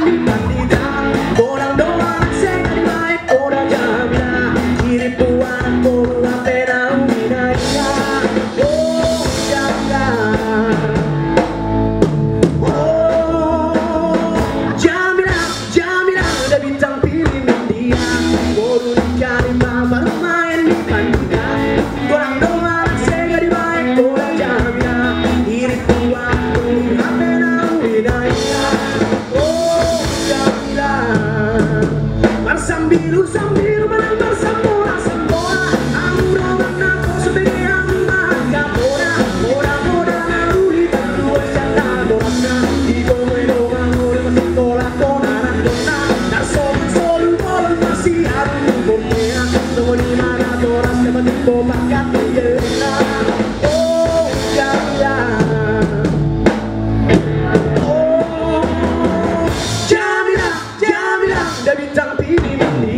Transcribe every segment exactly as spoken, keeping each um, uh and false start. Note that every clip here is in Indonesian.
Sambil sambil menang sambola sambola, amuro menako sebagai amaka bola bola bola naruli tanua sana dorana di come no amore ma sintola kona kona dar sol sol vol masih aru bomea no ni mana doras sama tipo pakat yena oh ya oh Jamila Jamila da bintang pilih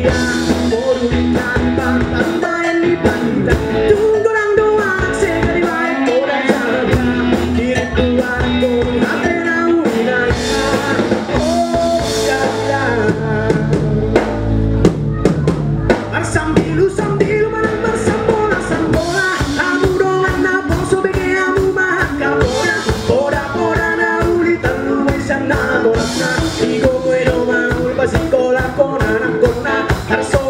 sambil sambil menang bersambola sambola, amuro menako sebagai amaka bola bola bola naruli tanua sana dorana di come no maul pasikola con anak kona.